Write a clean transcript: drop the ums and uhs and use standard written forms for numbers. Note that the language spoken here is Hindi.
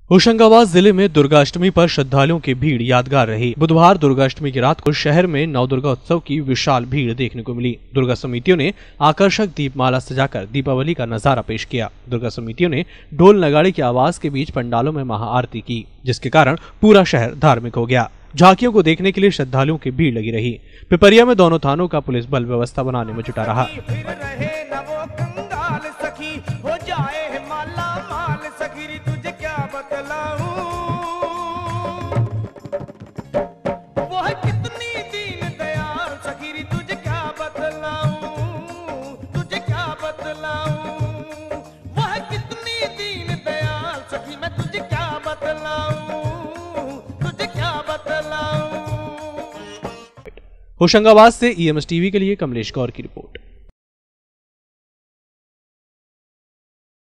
होशंगाबाद जिले में दुर्गाष्टमी पर श्रद्धालुओं की भीड़ यादगार रही। बुधवार दुर्गाष्टमी की रात को शहर में नवदुर्गा उत्सव की विशाल भीड़ देखने को मिली। दुर्गा समितियों ने आकर्षक दीपमाला सजाकर दीपावली का नजारा पेश किया। दुर्गा समितियों ने ढोल नगाड़े की आवाज के बीच पंडालों में महाआरती की, जिसके कारण पूरा शहर धार्मिक हो गया। झांकियों को देखने के लिए श्रद्धालुओं की भीड़ लगी रही। पिपरिया में दोनों थानों का पुलिस बल व्यवस्था बनाने में जुटा रहा। होशंगाबाद से EMS टीवी के लिए कमलेश गौर की रिपोर्ट।